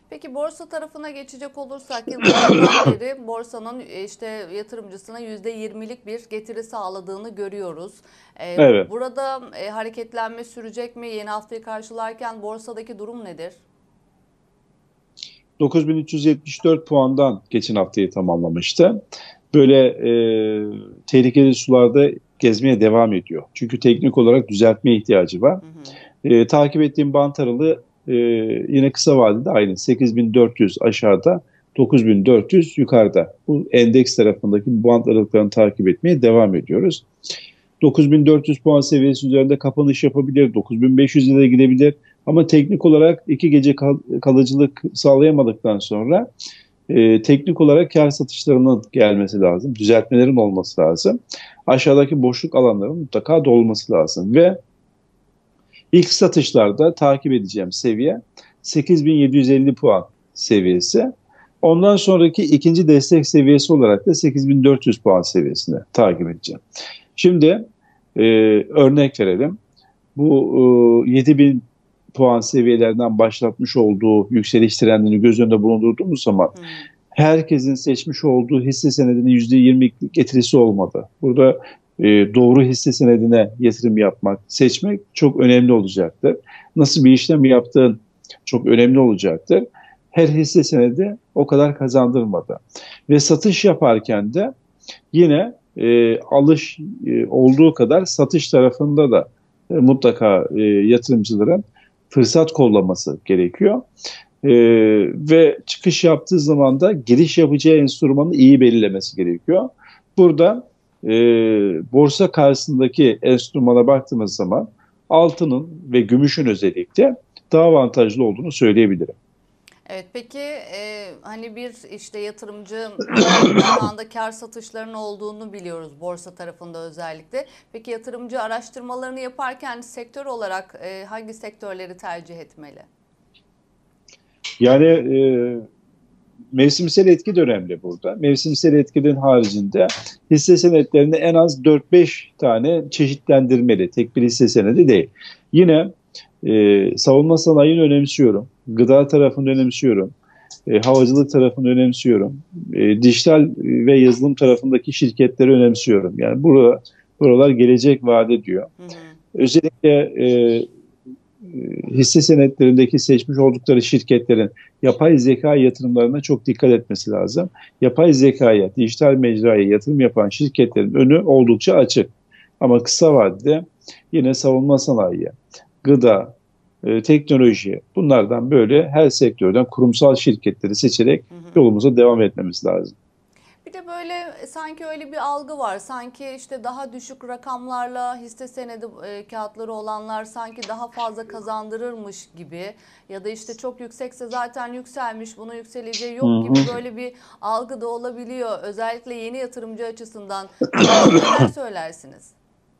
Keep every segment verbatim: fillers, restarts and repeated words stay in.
Peki borsa tarafına geçecek olursak yılbaşından beri borsanın e, işte yatırımcısına yüzde yirmilik bir getiri sağladığını görüyoruz. E, Evet. burada e, hareketlenme sürecek mi? Yeni haftayı karşılarken borsadaki durum nedir? dokuz bin üç yüz yetmiş dört puandan geçen haftayı tamamlamıştı. Böyle e, tehlikeli sularda gezmeye devam ediyor. Çünkü teknik olarak düzeltmeye ihtiyacı var. Hı hı. E, takip ettiğim bant aralığı e, yine kısa vadede aynı. sekiz bin dört yüz aşağıda, dokuz bin dört yüz yukarıda. Bu endeks tarafındaki bu bant aralıklarını takip etmeye devam ediyoruz. dokuz bin dört yüz puan seviyesi üzerinde kapanış yapabilir. dokuz bin beş yüze de gidebilir. Ama teknik olarak iki gece kal kalıcılık sağlayamadıktan sonra e, teknik olarak kar satışlarının gelmesi lazım. Düzeltmelerin olması lazım. Aşağıdaki boşluk alanların mutlaka dolması lazım. Ve ilk satışlarda takip edeceğim seviye sekiz bin yedi yüz elli puan seviyesi. Ondan sonraki ikinci destek seviyesi olarak da sekiz bin dört yüz puan seviyesini takip edeceğim. Şimdi e, örnek verelim. Bu e, yedi bin puan seviyelerden başlatmış olduğu yükseliş trendini göz önünde bulundurduğumuz zaman Hı. herkesin seçmiş olduğu hisse senedinin yüzde yirmilik getirisi olmadı. Burada e, doğru hisse senedine yatırım yapmak, seçmek çok önemli olacaktır. Nasıl bir işlem yaptığın çok önemli olacaktır. Her hisse senedi o kadar kazandırmadı. Ve satış yaparken de yine e, alış e, olduğu kadar satış tarafında da e, mutlaka e, yatırımcıların fırsat kollaması gerekiyor. E, Ve çıkış yaptığı zaman da giriş yapacağı enstrümanı iyi belirlemesi gerekiyor. Burada e, borsa karşısındaki enstrümana baktığımız zaman altının ve gümüşün özellikle daha avantajlı olduğunu söyleyebilirim. Evet, peki e, hani bir işte yatırımcı e, şu anda kar satışlarının olduğunu biliyoruz borsa tarafında özellikle. Peki yatırımcı araştırmalarını yaparken sektör olarak e, hangi sektörleri tercih etmeli? Yani e, mevsimsel etki de önemli burada. Mevsimsel etkinin haricinde hisse senetlerini en az dört beş tane çeşitlendirmeli. Tek bir hisse senedi değil. Yine e, savunma sanayini önemsiyorum. Gıda tarafını önemsiyorum. E, havacılık tarafını önemsiyorum. E, dijital ve yazılım tarafındaki şirketleri önemsiyorum. Yani burada, buralar gelecek vaat ediyor. Hı hı. Özellikle e, hisse senetlerindeki seçmiş oldukları şirketlerin yapay zeka yatırımlarına çok dikkat etmesi lazım. Yapay zekaya, dijital mecraya yatırım yapan şirketlerin önü oldukça açık. Ama kısa vadede yine savunma sanayi, gıda, e, teknoloji bunlardan böyle her sektörden kurumsal şirketleri seçerek Hı hı. yolumuza devam etmemiz lazım. Bir de böyle e, sanki öyle bir algı var. Sanki işte daha düşük rakamlarla hisse senedi e, kağıtları olanlar sanki daha fazla kazandırırmış gibi ya da işte çok yüksekse zaten yükselmiş, buna yükseleceği Hı yok gibi hı. böyle bir algı da olabiliyor. Özellikle yeni yatırımcı açısından. Bu konuda neler söylersiniz?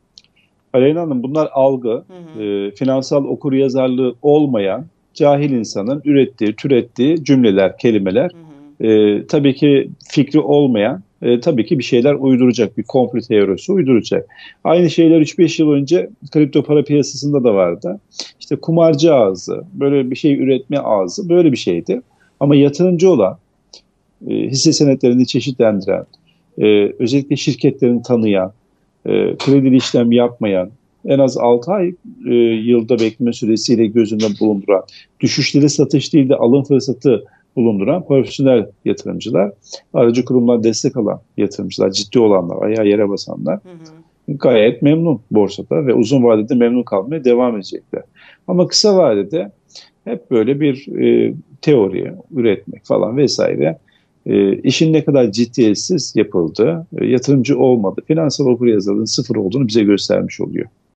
Aleyna Hanım, bunlar algı, Hı hı. e, finansal okuryazarlığı olmayan cahil insanın ürettiği, türettiği cümleler, kelimeler. Hı hı. E, tabii ki fikri olmayan, e, tabii ki bir şeyler uyduracak, bir komplo teorisi uyduracak. Aynı şeyler üç beş yıl önce kripto para piyasasında da vardı. İşte kumarcı ağzı, böyle bir şey üretme ağzı, böyle bir şeydi. Ama yatırımcı olan, e, hisse senetlerini çeşitlendiren, e, özellikle şirketlerini tanıyan, e, kredili işlem yapmayan, en az altı ay e, yılda bekleme süresiyle gözünde bulunduran, düşüşleri satış değil de alım fırsatı bulunduran profesyonel yatırımcılar, aracı kurumlar destek alan yatırımcılar, ciddi olanlar, ayağa yere basanlar Hı hı. gayet memnun borsada ve uzun vadede memnun kalmaya devam edecekler. Ama kısa vadede hep böyle bir e, teori üretmek falan vesaire, e, işin ne kadar ciddiyetsiz yapıldığı, e, yatırımcı olmadı, finansal okuryazarlığın sıfır olduğunu bize göstermiş oluyor.